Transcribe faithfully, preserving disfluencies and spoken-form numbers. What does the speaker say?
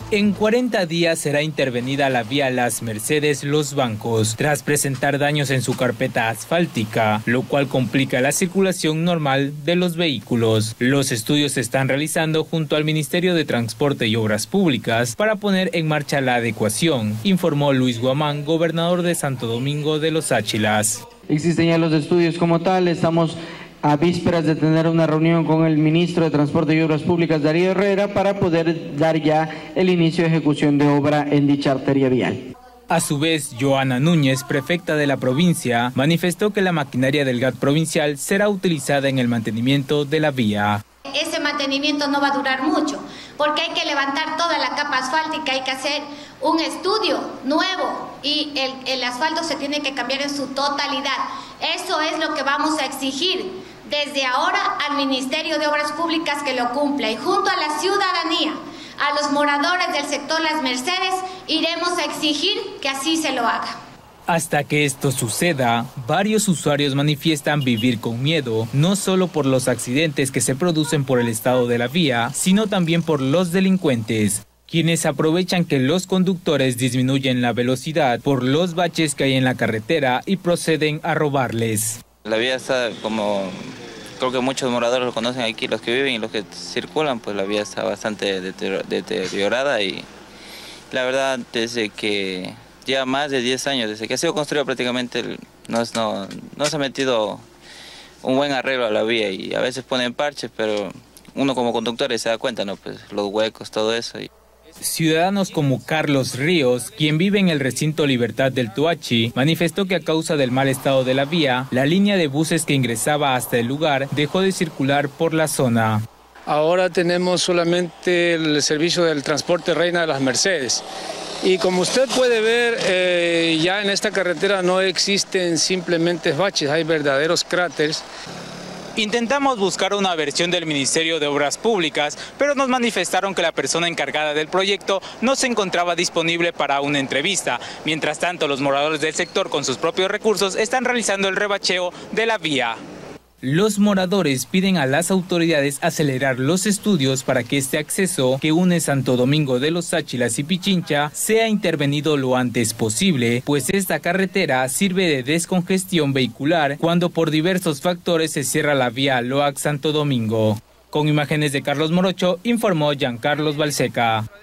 En cuarenta días será intervenida la vía Las Mercedes-Los Bancos, tras presentar daños en su carpeta asfáltica, lo cual complica la circulación normal de los vehículos. Los estudios se están realizando junto al Ministerio de Transporte y Obras Públicas para poner en marcha la adecuación, informó Luis Guamán, gobernador de Santo Domingo de los Áchilas. Existen ya los estudios como tal, estamos a vísperas de tener una reunión con el ministro de Transporte y Obras Públicas, Darío Herrera, para poder dar ya el inicio de ejecución de obra en dicha arteria vial. A su vez, Joana Núñez, prefecta de la provincia, manifestó que la maquinaria del G A T provincial será utilizada en el mantenimiento de la vía. Ese mantenimiento no va a durar mucho, porque hay que levantar toda la capa asfáltica, hay que hacer un estudio nuevo y el, el asfalto se tiene que cambiar en su totalidad. Eso es lo que vamos a exigir desde ahora al Ministerio de Obras Públicas, que lo cumpla, y junto a la ciudadanía, a los moradores del sector Las Mercedes, iremos a exigir que así se lo haga. Hasta que esto suceda, varios usuarios manifiestan vivir con miedo, no solo por los accidentes que se producen por el estado de la vía, sino también por los delincuentes, quienes aprovechan que los conductores disminuyen la velocidad por los baches que hay en la carretera y proceden a robarles. La vía está como, creo que muchos moradores lo conocen aquí, los que viven y los que circulan, pues la vía está bastante deteriorada y la verdad desde que ya más de diez años, desde que ha sido construida prácticamente, no, no, no se ha metido un buen arreglo a la vía y a veces ponen parches, pero uno como conductor se da cuenta, ¿no? Pues los huecos, todo eso. Y... Ciudadanos como Carlos Ríos, quien vive en el recinto Libertad del Toachi, manifestó que a causa del mal estado de la vía, la línea de buses que ingresaba hasta el lugar dejó de circular por la zona. Ahora tenemos solamente el servicio del transporte Reina de las Mercedes. Y como usted puede ver, eh, ya en esta carretera no existen simplemente baches, hay verdaderos cráteres. Intentamos buscar una versión del Ministerio de Obras Públicas, pero nos manifestaron que la persona encargada del proyecto no se encontraba disponible para una entrevista. Mientras tanto, los moradores del sector con sus propios recursos están realizando el rebacheo de la vía. Los moradores piden a las autoridades acelerar los estudios para que este acceso que une Santo Domingo de los Áchilas y Pichincha sea intervenido lo antes posible, pues esta carretera sirve de descongestión vehicular cuando por diversos factores se cierra la vía Loac Santo Domingo. Con imágenes de Carlos Morocho, informó Giancarlos Balseca.